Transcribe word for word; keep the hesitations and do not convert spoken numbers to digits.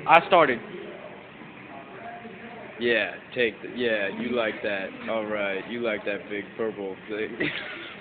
I started. Yeah, take the, yeah, you like that. All right, you like that big purple thing.